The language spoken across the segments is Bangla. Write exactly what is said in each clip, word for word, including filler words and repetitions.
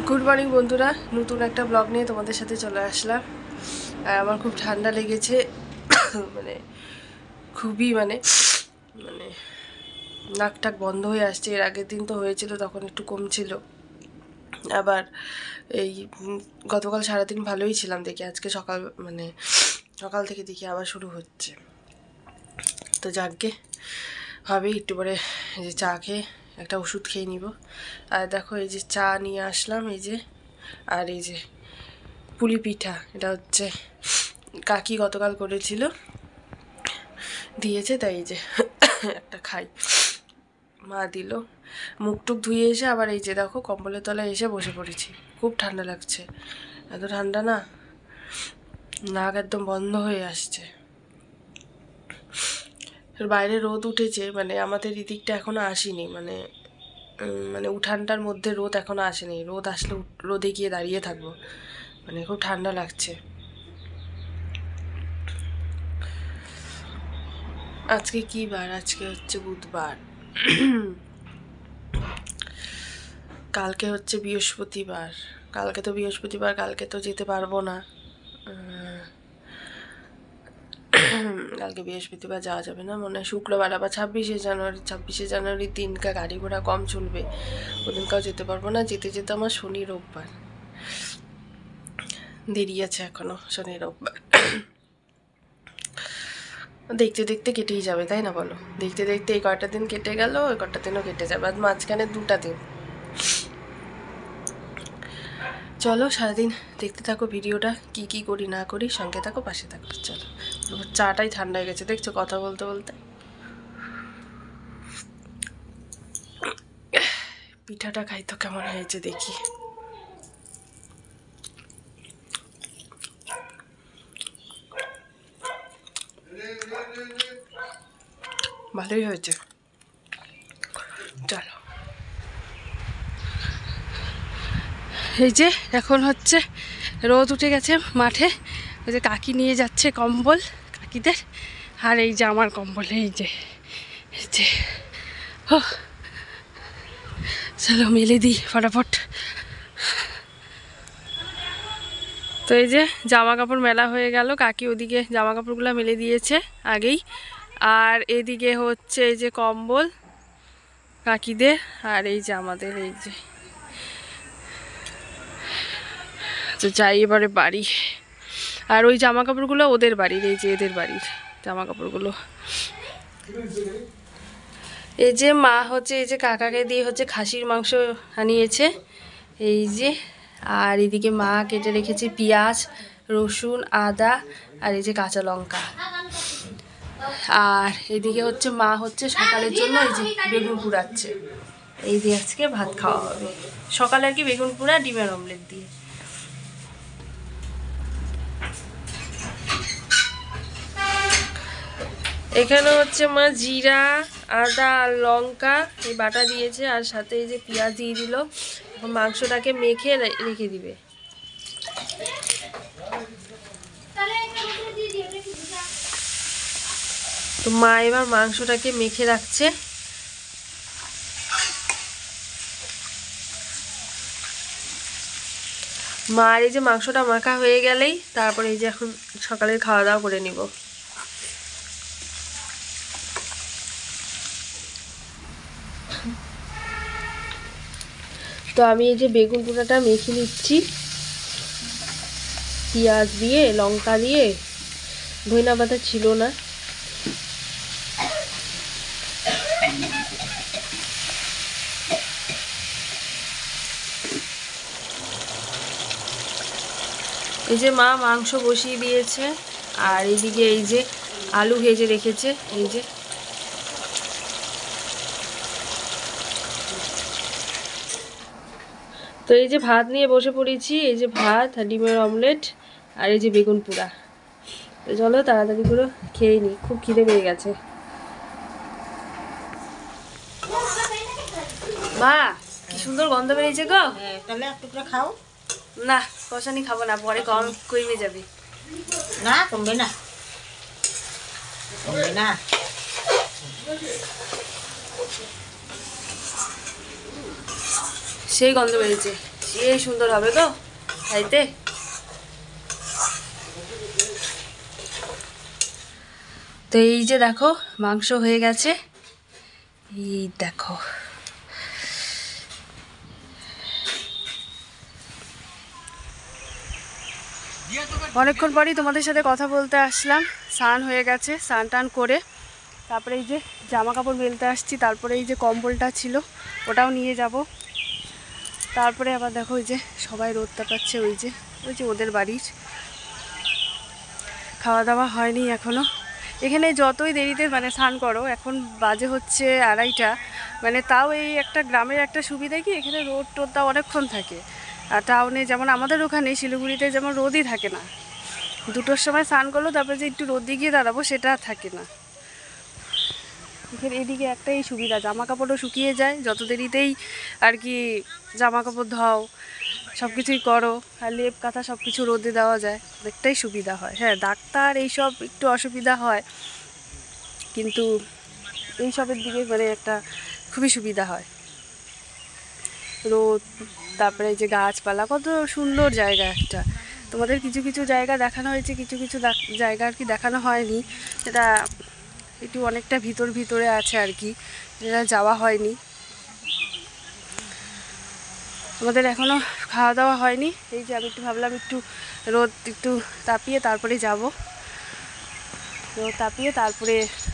গুড মর্নিং বন্ধুরা, নতুন একটা ব্লগ নিয়ে তোমাদের সাথে চলে আসলাম। আর আমার খুব ঠান্ডা লেগেছে, মানে খুবই মানে মানে নাক টাক বন্ধ হয়ে আসছে। এর আগের দিন তো হয়েছিল, তখন একটু কম ছিল। আবার এই গতকাল সারাদিন ভালোই ছিলাম, দেখি আজকে সকাল মানে সকাল থেকে দেখি আবার শুরু হচ্ছে। তো যাকগে, ভাবি একটু পরে এই যে চা খেয়ে একটা ওষুধ খেয়ে নিব। আর দেখো এই যে চা নিয়ে আসলাম, এই যে, আর এই যে পুলি পিঠা, এটা হচ্ছে কাকি গতকাল করেছিল, দিয়েছে, তাই এই যে একটা খাই। মা দিল। মুখ টুক ধুয়ে এসে আবার এই যে দেখো কম্বলের তলায় এসে বসে পড়েছি। খুব ঠান্ডা লাগছে, এত ঠান্ডা না, নাক একদম বন্ধ হয়ে আসছে। বাইরে রোদ উঠেছে, মানে আমাদের এদিকটা এখনো আসেনি, মানে মানে উঠানটার মধ্যে রোদ এখনো আসেনি। রোদ আসলে রোদে গিয়ে দাঁড়িয়ে থাকবো, মানে খুব ঠান্ডা লাগছে। আজকে কি বার? আজকে হচ্ছে বুধবার, কালকে হচ্ছে বৃহস্পতিবার। কালকে তো বৃহস্পতিবার, কালকে তো যেতে পারবো না। কালকে বৃহস্পতিবার যাওয়া যাবে না, মনে হয় শুক্রবার আবার ছাব্বিশে জানুয়ারি ছাব্বিশে জানুয়ারির দিনকা গাড়ি ঘোড়া কম চলবে, ওদিনকাও যেতে পারবো না। যেতে যেতে আমার শনি রোববার, দেরি আছে এখনো, শনি রোববার। দেখতে দেখতে কেটেই যাবে, তাই না বলো? দেখতে দেখতে এই কয়টা দিন কেটে গেল, ওই কয়টা দিনও কেটে যাবে, আর মাঝখানে দুটা দিন। চলো সারাদিন দেখতে থাকো ভিডিওটা, কি কি করি না করি, সঙ্গে থাকো, পাশে থাকো। চলো, চাটাই ঠান্ডা হয়ে গেছে দেখছো কথা বলতে বলতে। পিঠাটা খাই তো কেমন হয়েছে দেখি। ভালোই হয়েছে। চলো, এই যে এখন হচ্ছে রোদ উঠে গেছে মাঠে, ওই যে কাকি নিয়ে যাচ্ছে কম্বল কাকিদের, আর এই যে আমার কম্বল, এই যে এই যে ও চলো মেলে দিই ফটাফট। তো এই যে জামা কাপড় মেলা হয়ে গেল, কাকি ওদিকে জামা কাপড়গুলো মেলে দিয়েছে আগেই, আর এদিকে হচ্ছে এই যে কম্বল কাকিদের, আর এই যে আমাদের, এই যে। তো যাই এবারে বাড়ি, আর ওই জামা কাপড়গুলো ওদের বাড়ির, এই যে এদের বাড়ির জামা কাপড়গুলো। এই যে মা হচ্ছে এই যে কাকাকে দিয়ে হচ্ছে খাসির মাংস আনিয়েছে, এই যে। আর এদিকে মা কেটে রেখেছে পেঁয়াজ, রসুন, আদা, আর এই যে কাঁচা লঙ্কা। আর এদিকে হচ্ছে মা হচ্ছে সকালের জন্য এই যে বেগুন পুড়াচ্ছে, এই দিয়ে আজকে ভাত খাওয়া হবে সকালে আর কি, বেগুন পোড়া ডিমের অমলেট দিয়ে। এখানে হচ্ছে মা জিরা, আদা আর লঙ্কা এই বাটা দিয়েছে, আর সাথে এই যে পেঁয়াজ দিয়ে দিল। এখন মাংসটাকে মেখে রেখে দিবে। তো মা এবার মাংসটাকে মেখে রাখছে। মার এই যে মাংসটা মাখা হয়ে গেলেই তারপরে এই যে এখন সকালের খাওয়া দাওয়া করে নিব। তো আমি এই যে বেগুন পোড়াটা মেখে নিচ্ছি পেঁয়াজ দিয়ে, লঙ্কা দিয়ে, ধনিয়া পাতা ছিল না। এই যে মা মাংস বসিয়ে দিয়েছে, আর এইদিকে এই যে আলু ভেজে রেখেছে, এই যে। তো এই যে ভাত নিয়ে বসে পড়েছি, এই যে ভাত আর ডিমের অমলেট, আর এই যে বেগুন পোড়া। তো চলো তাড়াতাড়ি করে খেয়ে নিই, খুব খিদে পেয়ে গেছে। মা কি সুন্দর গন্ধ বেরিয়েছে গো। তাহলে একটু করে খাও। না কষানি খাবো না, পরে কম কমে যাবে। না কমবে না, কমবে না। সেই গন্ধ বেরিয়েছে। এই সুন্দর হবে গো খাইতে। তো এই যে দেখো মাংস হয়ে গেছে, এই দেখো। অনেকক্ষণ পরই তোমাদের সাথে কথা বলতে আসলাম। স্নান হয়ে গেছে, স্নান টান করে তারপরে এই যে জামা কাপড় মেলতে আসছি। তারপরে এই যে কম্বলটা ছিল ওটাও নিয়ে যাব। তারপরে আবার দেখো ওই যে সবাই রোদটা পাচ্ছে, ওই যে ওই যে ওদের বাড়ির। খাওয়া দাওয়া হয়নি এখনও। এখানে যতই দেরিতে মানে স্নান করো, এখন বাজে হচ্ছে আড়াইটা, মানে তাও এই একটা গ্রামের একটা সুবিধা কি এখানে রোদ টোদটা অনেকক্ষণ থাকে। আর টাউনে যেমন আমাদের ওখানে শিলিগুড়িতে যেমন রোদই থাকে না, দুটোর সময় স্নান করলো তারপরে যে একটু রোদে গিয়ে দাঁড়াবো সেটা থাকে না। এখানে এদিকে একটাই সুবিধা, জামা কাপড়ও শুকিয়ে যায় যত দেরিতেই আর কি জামা কাপড় ধাও, সব কিছুই করো, আর লেপ কাঁথা সব কিছু রোদে দেওয়া যায়, অনেকটাই সুবিধা হয়। হ্যাঁ ডাক্তার এইসব একটু অসুবিধা হয়, কিন্তু এইসবের দিকে মানে একটা খুবই সুবিধা হয়। রোদ, তারপরে এই যে গাছপালা, কত সুন্দর জায়গা একটা। তোমাদের কিছু কিছু জায়গা দেখানো হয়েছে, কিছু কিছু জায়গা আর কি দেখানো হয়নি, সেটা একটু অনেকটা ভিতর ভিতরে আছে আর কি, যেটা যাওয়া হয়নি। আমাদের এখনও খাওয়া দাওয়া হয়নি। এই যে আমি একটু ভাবলাম একটু রোদ একটু তাপিয়ে তারপরে যাব, রোদ তাপিয়ে তারপরে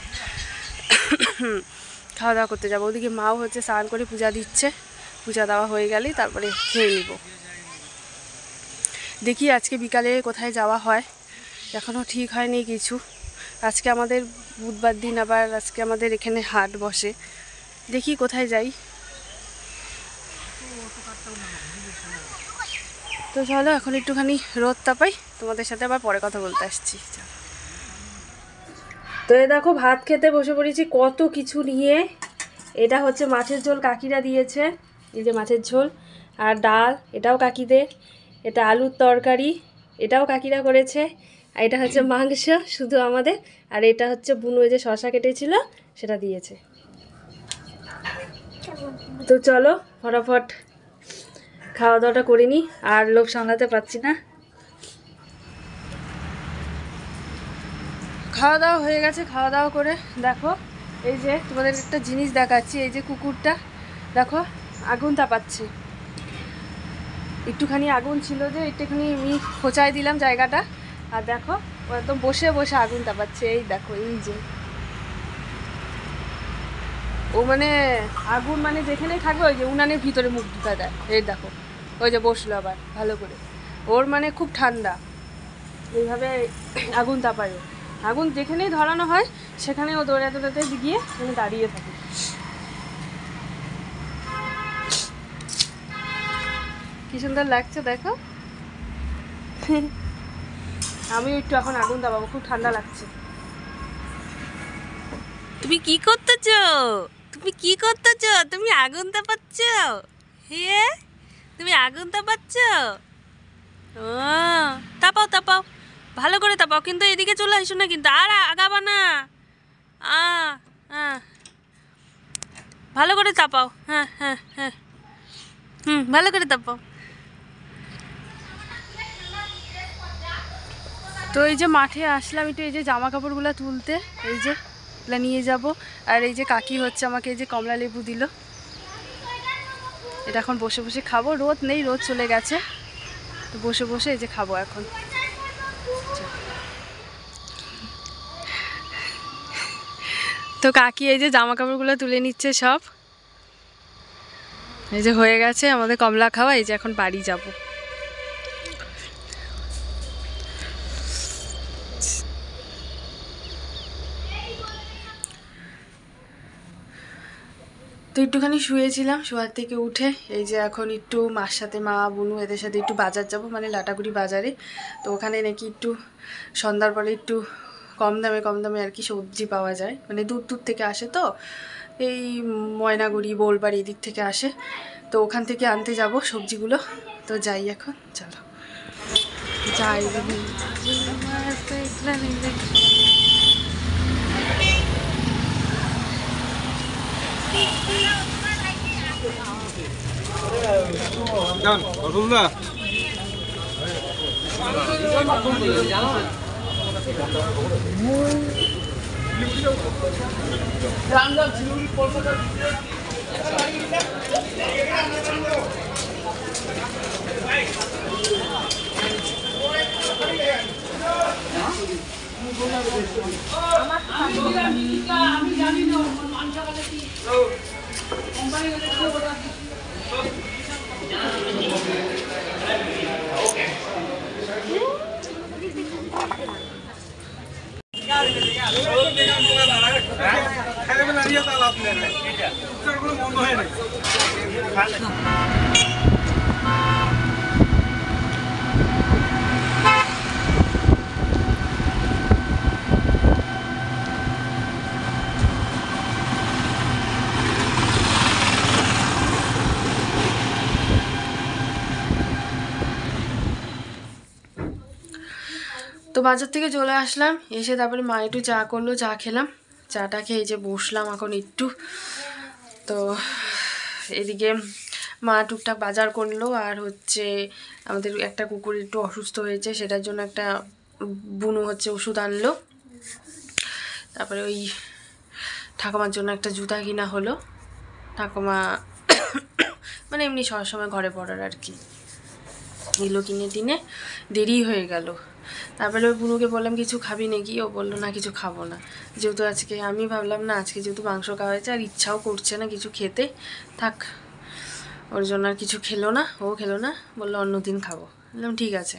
খাওয়া দাওয়া করতে যাবো। ওদিকে মাও হচ্ছে স্নান করে পূজা দিচ্ছে, পূজা দেওয়া হয়ে গেলেই তারপরে খেয়ে নিব। দেখি আজকে বিকালে কোথায় যাওয়া হয়, এখনও ঠিক হয়নি কিছু। আজকে আমাদের বুধবার দিন, আবার আজকে আমাদের এখানে হাট বসে, দেখি কোথায় যাই। তো চলো এখন একটুখানি রোদ তাপাই, তোমাদের সাথে আবার পরে কথা বলতে আসছি। তো এই দেখো ভাত খেতে বসে পড়েছি কত কিছু নিয়ে। এটা হচ্ছে মাছের ঝোল, কাকিরা দিয়েছে, এই যে মাছের ঝোল, আর ডাল এটাও কাকিদের, এটা আলুর তরকারি এটাও কাকিরা করেছে, আর এটা হচ্ছে মাংস শুধু আমাদের, আর এটা হচ্ছে বুনু যে শশা কেটেছিল সেটা দিয়েছে। তো চলো ফটাফট খাওয়া দাওয়াটা করে নিই, আর লোভ সামলাতে পারছি না। খাওয়া দাওয়া হয়ে গেছে, খাওয়া দাওয়া করে দেখো এই যে তোমাদের একটা জিনিস দেখাচ্ছি, এই যে কুকুরটা দেখো আগুন তাপাচ্ছে। একটুখানি আগুন ছিল যে একটুখানি আমি খোঁচাই দিলাম জায়গাটা, আর দেখো ও একদম বসে বসে আগুন তাপাচ্ছে। এই দেখো এই যে ও মানে আগুন মানে যেখানেই থাকবে ওই যে উনানের ভিতরে মুখ ঢুকা দেয়। এই দেখো ওই যে বসলো আবার ভালো করে, ওর মানে খুব ঠান্ডা, এইভাবে আগুন তাপায়। আগুন যেখানেই ধরানো হয় সেখানে ও দৌড়ে দৌড়াতে গিয়ে মানে দাঁড়িয়ে থাকে। কি সুন্দর লাগছে দেখো। আমি একটু এখন আগুন তাপাবো, খুব ঠান্ডা লাগছে। তুমি কি করতেছ, তুমি কি করতেছ, তুমি আগুন তাপাচ্ছ? হে তুমি আগুন তাপাচ্ছ? ও তাপাও তাপাও, ভালো করে তাপাও, কিন্তু এদিকে চলে আসো না, কিন্তু আর আগাবা না। আ হ্যাঁ ভালো করে তাপাও, হ্যাঁ হ্যাঁ হ্যাঁ হুম ভালো করে তাপাও। তো এই যে মাঠে আসলাম একটু এই যে জামা কাপড়গুলো তুলতে, এই যে এগুলো নিয়ে যাব। আর এই যে কাকি হচ্ছে আমাকে এই যে কমলা লেবু দিল, এটা এখন বসে বসে খাবো। রোদ নেই, রোদ চলে গেছে, তো বসে বসে এই যে খাবো এখন। তো কাকি এই যে জামা কাপড়গুলো তুলে নিচ্ছে সব, এই যে হয়ে গেছে আমাদের কমলা খাওয়া। এই যে এখন বাড়ি যাব। তো একটুখানি শুয়েছিলাম, শোয়ার থেকে উঠে এই যে এখন একটু মার সাথে, মা বুনু এদের সাথে একটু বাজার যাব, মানে লাটাগুড়ি বাজারে। তো ওখানে নাকি একটু সন্ধ্যার পরে একটু কম দামে কম দামে আর কি সবজি পাওয়া যায়, মানে দূর দূর থেকে আসে, তো এই ময়নাগুড়ি বোলবাড়ি এদিক থেকে আসে, তো ওখান থেকে আনতে যাব সবজিগুলো। তো যাই এখন, চলো যাই। তো বাজার থেকে চলে আসলাম, এসে তারপরে মা একটু চা করলো, চা খেলাম, চাটা খেয়ে এই যে বসলাম এখন একটু। তো এদিকে মা টুকটাক বাজার করলো, আর হচ্ছে আমাদের একটা কুকুর একটু অসুস্থ হয়েছে, সেটার জন্য একটা বুনু হচ্ছে ওষুধ আনলো। তারপরে ওই ঠাকুমার জন্য একটা জুতা কিনা হলো, ঠাকুমা মানে এমনি সব সময় ঘরে পড়ার আর কি, এগুলো কিনে টিনে দেরি হয়ে গেল। তারপরে ওই বুনুকে বললাম কিছু খাবি নাকি, ও বললো না কিছু খাবো না। যেহেতু আজকে আমি ভাবলাম না আজকে যেহেতু মাংস খাওয়া হয়েছে আর ইচ্ছাও করছে না কিছু খেতে, থাক, ওর জন্য আর কিছু খেলো না, ও খেলো না, বললো অন্যদিন খাবো। বললাম ঠিক আছে।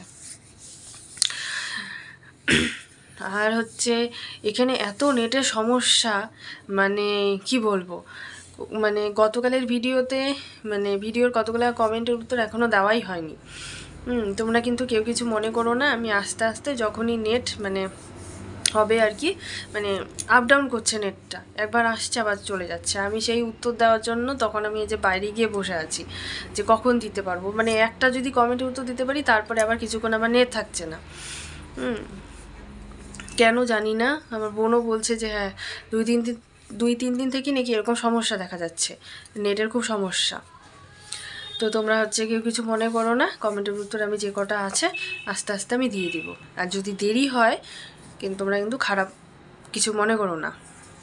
আর হচ্ছে এখানে এত নেটের সমস্যা, মানে কি বলবো, মানে গতকালের ভিডিওতে মানে ভিডিওর কতগুলো কমেন্টের উত্তর এখনও দেওয়াই হয়নি। হুম তোমরা কিন্তু কেউ কিছু মনে করো না, আমি আস্তে আস্তে যখনই নেট মানে হবে আর কি, মানে আপ ডাউন করছে নেটটা, একবার আসছে আবার চলে যাচ্ছে, আমি সেই উত্তর দেওয়ার জন্য তখন আমি এই যে বাইরে গিয়ে বসে আছি যে কখন দিতে পারবো, মানে একটা যদি কমেন্টের উত্তর দিতে পারি তারপরে আবার কিছুক্ষণ আবার নেট থাকছে না। হুম কেন জানি না, আমার বোনও বলছে যে হ্যাঁ দুই তিন দিন দুই তিন দিন থেকে নাকি এরকম সমস্যা দেখা যাচ্ছে, নেটের খুব সমস্যা। তো তোমরা হচ্ছে কেউ কিছু মনে করো না, কমেন্টের উত্তর আমি যে কটা আছে আস্তে আস্তে আমি দিয়ে দিব, আর যদি দেরি হয় কিন্তু তোমরা কিন্তু খারাপ কিছু মনে করো না।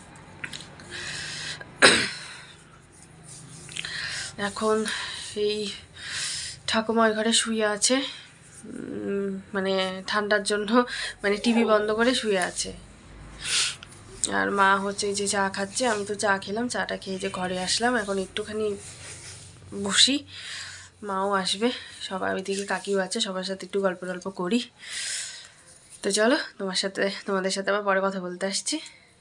এখন এই ঠাকুমা ওই ঘরে শুয়ে আছে, মানে ঠান্ডার জন্য মানে টিভি বন্ধ করে শুয়ে আছে, আর মা হচ্ছে এই যে চা খাচ্ছে, আমি তো চা খেলাম, চাটা খেয়ে যে ঘরে আসলাম, এখন একটুখানি বসি, মাও আসবে, সবাই ওইদিকে কাকিও আছে, সবার সাথে একটু গল্প টল্প করি। তো চলো তোমার সাথে তোমাদের সাথে আবার পরে কথা বলতে আসছি।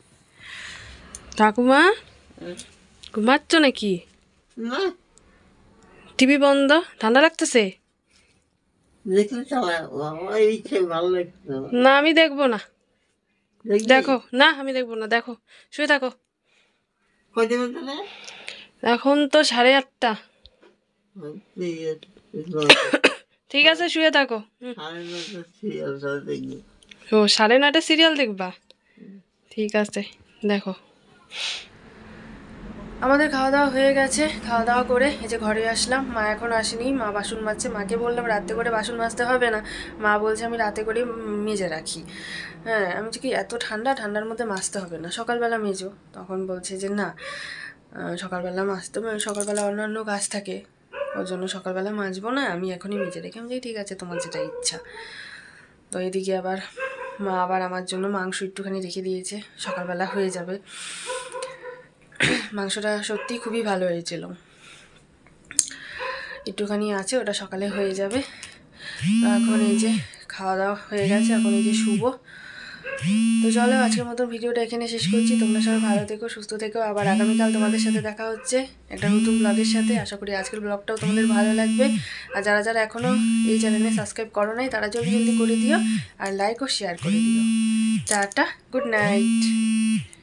ঠাকুমা ঘুমাচ্ছ নাকি? না, টিভি বন্ধ, ঠান্ডা লাগতেছে? দেখলে তো আমার ইচ্ছে ভালো লাগতো। না আমি দেখবো না, দেখবি? দেখো না আমি দেখবো না, দেখো শুয়ে থাকো। কয়টা বাজে রে? এখন তো সাড়ে আটটা। ঠিক আছে, ঠিক আছে শুয়ে থাকো। হুম। সাড়ে নটা সিরিয়ালটা দেখবি। ও সাড়ে নটা সিরিয়াল দেখবা, ঠিক আছে দেখো। আমাদের খাওয়া দাওয়া হয়ে গেছে, খাওয়া দাওয়া করে এই যে ঘরে আসলাম, মা এখন আসেনি, মা বাসন মাজছে, মাকে বললাম রাতে করে বাসন মাজতে হবে না, মা বলছে আমি রাতে করে মেজে রাখি। হ্যাঁ আমি বলছি কি এত ঠান্ডা, ঠান্ডার মধ্যে মাজতে হবে না, সকালবেলা মেজো। তখন বলছে যে না সকালবেলা মাজতে হবে, সকালবেলা অন্যান্য কাজ থাকে, ওর জন্য সকালবেলা মাজবো না, আমি এখনই মেজে রেখে। আমি ঠিক আছে তোমার যেটা ইচ্ছা। তো এদিকে আবার মা আবার আমার জন্য মাংস একটুখানি রেখে দিয়েছে, সকালবেলা হয়ে যাবে। মাংসটা সত্যি খুবই ভালো হয়েছিল, একটুখানি আছে, ওটা সকালে হয়ে যাবে। তো এখন এই যে খাওয়া দাওয়া হয়ে গেছে, এখন এই যে শুবো। তো চলো আজকের মতো ভিডিওটা এখানে শেষ করছি, তোমরা সবাই ভালো থেকো, সুস্থ থেকো, আবার আগামীকাল তোমাদের সাথে দেখা হচ্ছে একটা নতুন ব্লগের সাথে। আশা করি আজকের ব্লগটাও তোমাদের ভালো লাগবে, আর যারা যারা এখনও এই চ্যানেলে সাবস্ক্রাইব করো নাই তারা জলদি জলদি করে দিও, আর লাইক ও শেয়ার করে দিও। Tata, good night.